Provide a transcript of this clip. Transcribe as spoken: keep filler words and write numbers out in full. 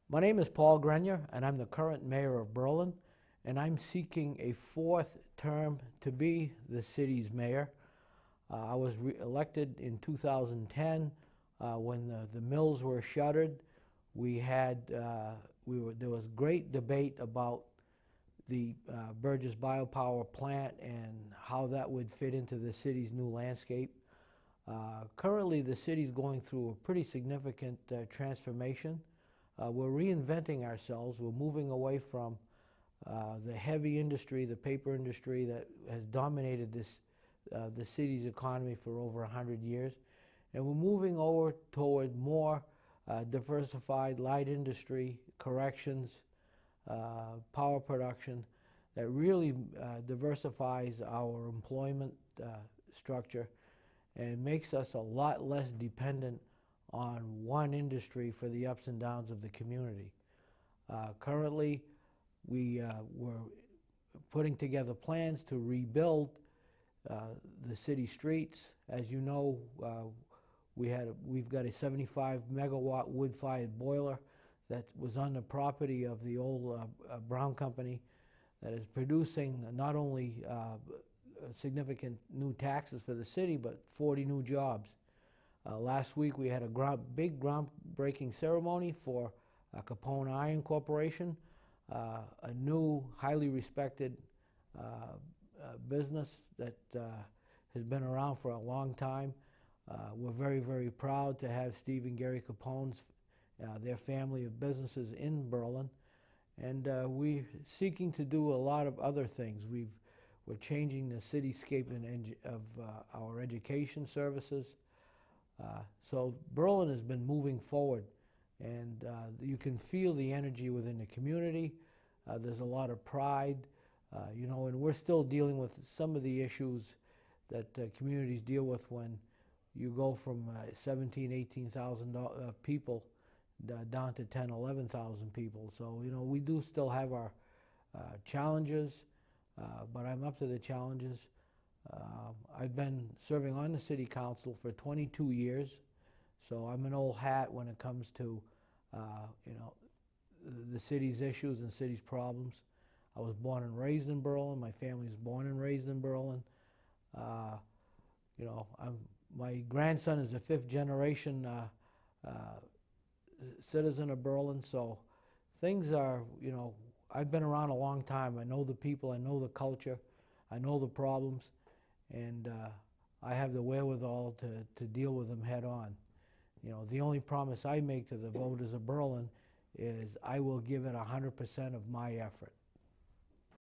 My name is Paul Grenier, and I'm the current mayor of Berlin, and I'm seeking a fourth term to be the city's mayor. Uh, I was elected in two thousand ten uh, when the, the mills were shuttered. We had uh, we were there was great debate about the uh, Burgess Biopower plant and how that would fit into the city's new landscape. Uh, currently, the city is going through a pretty significant uh, transformation. Uh, we're reinventing ourselves. We're moving away from uh, the heavy industry, the paper industry that has dominated this uh, the city's economy for over a hundred years, and we're moving over toward more uh, diversified light industry, corrections, uh, power production that really uh, diversifies our employment uh, structure and makes us a lot less dependent on one industry for the ups and downs of the community. Uh, currently, we uh, were putting together plans to rebuild uh, the city streets. As you know, uh, we had a, we've got a seventy-five megawatt wood-fired boiler that was on the property of the old uh, uh, Brown Company that is producing not only uh, significant new taxes for the city, but forty new jobs. Uh, last week we had a ground, big groundbreaking ceremony for uh, Capone Iron Corporation, uh, a new, highly respected uh, uh, business that uh, has been around for a long time. Uh, we're very, very proud to have Steve and Gary Capone's, uh, their family of businesses in Berlin. And uh, we're seeking to do a lot of other things. We've, we're changing the cityscape in, of uh, our education services. Uh, so Berlin has been moving forward, and uh, you can feel the energy within the community. Uh, there's a lot of pride, uh, you know, and we're still dealing with some of the issues that uh, communities deal with when you go from uh, seventeen, eighteen thousand uh, people uh, down to ten, eleven thousand people. So, you know, we do still have our uh, challenges, uh, but I'm up to the challenges. Uh, I've been serving on the city council for twenty-two years, so I'm an old hat when it comes to, uh, you know, the city's issues and city's problems. I was born and raised in Berlin. My family was born and raised in Berlin. Uh, you know, I'm, my grandson is a fifth generation uh, uh, citizen of Berlin, so things are, you know, I've been around a long time. I know the people, I know the culture, I know the problems, and uh, I have the wherewithal to, to deal with them head on. You know, the only promise I make to the voters of Berlin is I will give it one hundred percent of my effort.